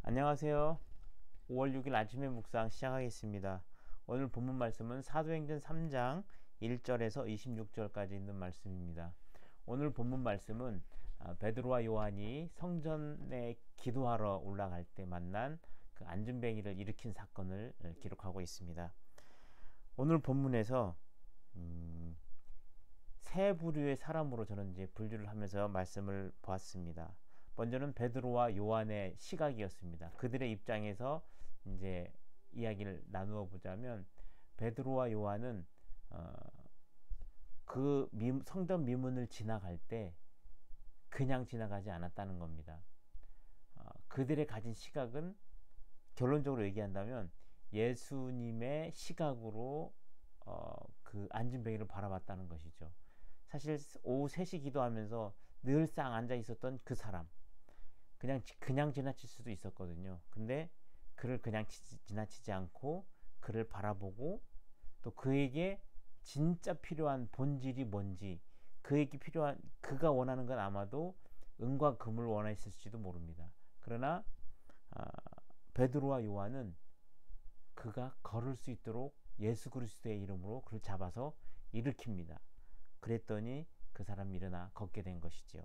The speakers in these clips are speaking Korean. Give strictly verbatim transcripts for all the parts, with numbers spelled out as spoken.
안녕하세요. 오월 육일 아침의 묵상 시작하겠습니다. 오늘 본문 말씀은 사도행전 삼 장 일 절에서 이십육 절까지 있는 말씀입니다. 오늘 본문 말씀은 베드로와 요한이 성전에 기도하러 올라갈 때 만난 그 안진뱅이를 일으킨 사건을 기록하고 있습니다. 오늘 본문에서 음, 세 부류의 사람으로 저는 이제 분류를 하면서 말씀을 보았습니다. 먼저는 베드로와 요한의 시각이었습니다. 그들의 입장에서 이제 이야기를 나누어 보자면 베드로와 요한은 어, 그 미, 성전 미문을 지나갈 때 그냥 지나가지 않았다는 겁니다. 어, 그들의 가진 시각은 결론적으로 얘기한다면 예수님의 시각으로 어, 그 안진뱅이를 바라봤다는 것이죠. 사실 오후 세 시 기도하면서 늘상 앉아 있었던 그 사람, 그냥 그냥 지나칠 수도 있었거든요. 근데 그를 그냥 지, 지나치지 않고 그를 바라보고 또 그에게 진짜 필요한 본질이 뭔지, 그에게 필요한 그가 원하는 건 아마도 은과 금을 원했을지도 모릅니다. 그러나 아, 베드로와 요한은 그가 걸을 수 있도록 예수 그리스도의 이름으로 그를 잡아서 일으킵니다. 그랬더니 그 사람이 일어나 걷게 된 것이지요.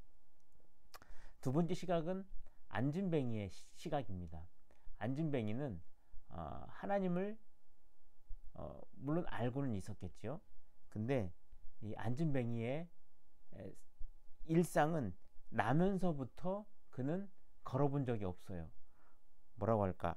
두 번째 시각은 안진뱅이의 시각입니다. 안진뱅이는 어, 하나님을 어, 물론 알고는 있었겠지요. 근데 이 안진뱅이의 일상은 나면서부터 그는 걸어본 적이 없어요. 뭐라고 할까?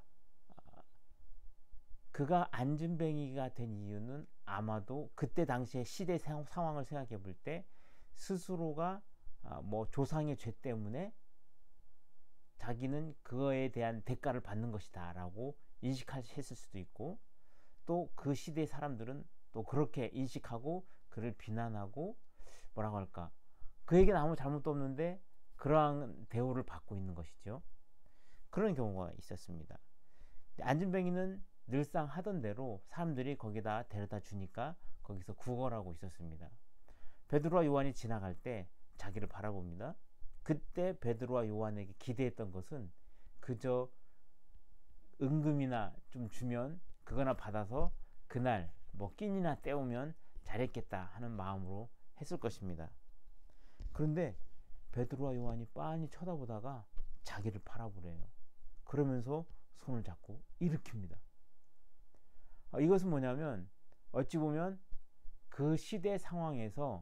그가 안진뱅이가 된 이유는 아마도 그때 당시의 시대 상황을 생각해 볼 때 스스로가 뭐 조상의 죄 때문에 자기는 그거에 대한 대가를 받는 것이다 라고 인식했을 수도 있고, 또 그 시대의 사람들은 또 그렇게 인식하고 그를 비난하고 뭐라고 할까, 그에게는 아무 잘못도 없는데 그러한 대우를 받고 있는 것이죠. 그런 경우가 있었습니다. 안진뱅이는 늘상 하던 대로 사람들이 거기다 데려다 주니까 거기서 구걸하고 있었습니다. 베드로와 요한이 지나갈 때 자기를 바라봅니다. 그때 베드로와 요한에게 기대했던 것은 그저 은금이나 좀 주면 그거나 받아서 그날 뭐 끼니나 때우면 잘했겠다 하는 마음으로 했을 것입니다. 그런데 베드로와 요한이 빤히 쳐다보다가 자기를 바라보래요. 그러면서 손을 잡고 일으킵니다. 이것은 뭐냐면 어찌 보면 그 시대 상황에서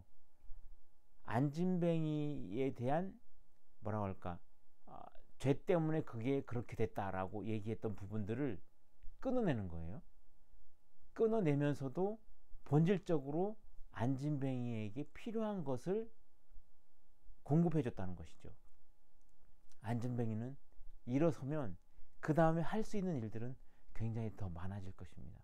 안진뱅이에 대한 뭐라고 할까, 아, 죄 때문에 그게 그렇게 됐다라고 얘기했던 부분들을 끊어내는 거예요. 끊어내면서도 본질적으로 안진뱅이에게 필요한 것을 공급해 줬다는 것이죠. 안진뱅이는 일어서면 그 다음에 할 수 있는 일들은 굉장히 더 많아질 것입니다.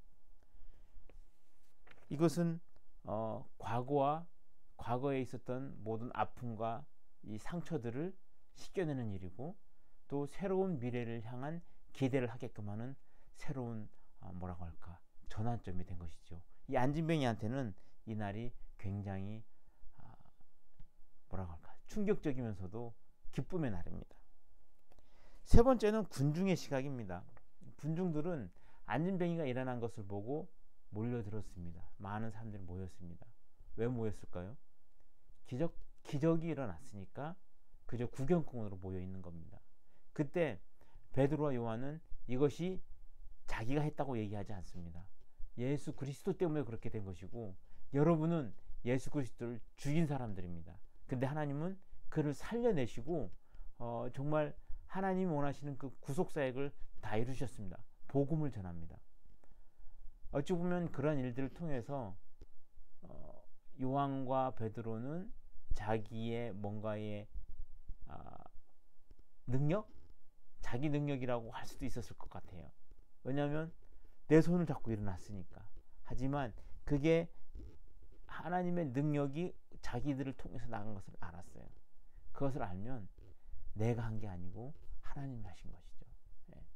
이것은 어, 과거와 과거에 있었던 모든 아픔과 이 상처들을 씻겨내는 일이고, 또 새로운 미래를 향한 기대를 하게끔 하는 새로운 어, 뭐라고 할까, 전환점이 된 것이죠. 이 안진뱅이한테는 이 날이 굉장히 어, 뭐라고 할까, 충격적이면서도 기쁨의 날입니다. 세 번째는 군중의 시각입니다. 군중들은 안진뱅이가 일어난 것을 보고 몰려들었습니다. 많은 사람들이 모였습니다. 왜 모였을까요? 기적, 기적이 일어났으니까 그저 구경꾼으로 모여 있는 겁니다. 그때 베드로와 요한은 이것이 자기가 했다고 얘기하지 않습니다. 예수 그리스도 때문에 그렇게 된 것이고, 여러분은 예수 그리스도를 죽인 사람들입니다. 근데 하나님은 그를 살려내시고 어, 정말 하나님이 원하시는 그 구속사역을 다 이루셨습니다. 복음을 전합니다. 어찌 보면 그런 일들을 통해서 어, 요한과 베드로는 자기의 뭔가의 아, 능력? 자기 능력이라고 할 수도 있었을 것 같아요. 왜냐하면 내 손을 잡고 일어났으니까. 하지만 그게 하나님의 능력이 자기들을 통해서 나간 것을 알았어요. 그것을 알면 내가 한 게 아니고 하나님이 하신 것이죠. 네.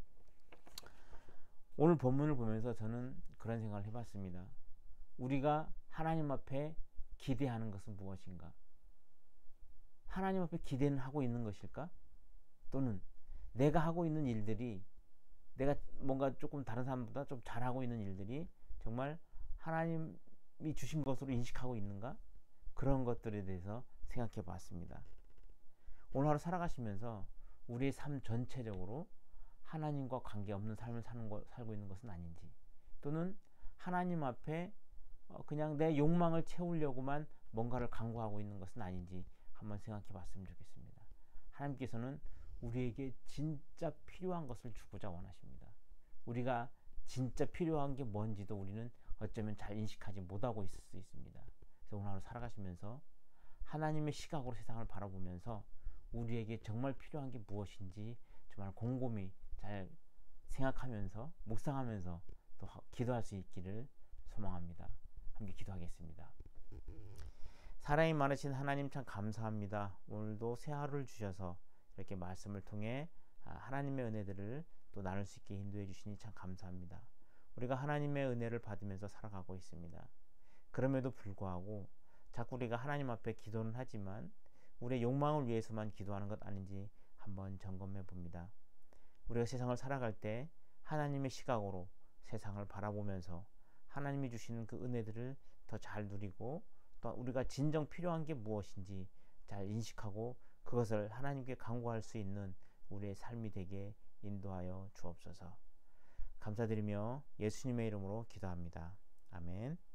오늘 본문을 보면서 저는 그런 생각을 해봤습니다. 우리가 하나님 앞에 기대하는 것은 무엇인가? 하나님 앞에 기대는 하고 있는 것일까? 또는 내가 하고 있는 일들이, 내가 뭔가 조금 다른 사람보다 좀 잘하고 있는 일들이 정말 하나님이 주신 것으로 인식하고 있는가? 그런 것들에 대해서 생각해 봤습니다. 오늘 하루 살아가시면서 우리의 삶 전체적으로 하나님과 관계없는 삶을 사는 거, 살고 있는 것은 아닌지, 또는 하나님 앞에 그냥 내 욕망을 채우려고만 뭔가를 강구하고 있는 것은 아닌지 한번 생각해 봤으면 좋겠습니다. 하나님께서는 우리에게 진짜 필요한 것을 주고자 원하십니다. 우리가 진짜 필요한 게 뭔지도 우리는 어쩌면 잘 인식하지 못하고 있을 수 있습니다. 그래서 오늘 하루 살아가시면서 하나님의 시각으로 세상을 바라보면서 우리에게 정말 필요한 게 무엇인지 정말 곰곰이 잘 생각하면서 묵상하면서 또 기도할 수 있기를 소망합니다. 함께 기도하겠습니다. 사랑이 많으신 하나님 참 감사합니다. 오늘도 새 하루를 주셔서 이렇게 말씀을 통해 하나님의 은혜들을 또 나눌 수 있게 인도해 주시니 참 감사합니다. 우리가 하나님의 은혜를 받으면서 살아가고 있습니다. 그럼에도 불구하고 자꾸 우리가 하나님 앞에 기도는 하지만 우리의 욕망을 위해서만 기도하는 것 아닌지 한번 점검해 봅니다. 우리가 세상을 살아갈 때 하나님의 시각으로 세상을 바라보면서 하나님이 주시는 그 은혜들을 더 잘 누리고, 또 우리가 진정 필요한 게 무엇인지 잘 인식하고 그것을 하나님께 간구할 수 있는 우리의 삶이 되게 인도하여 주옵소서. 감사드리며 예수님의 이름으로 기도합니다. 아멘.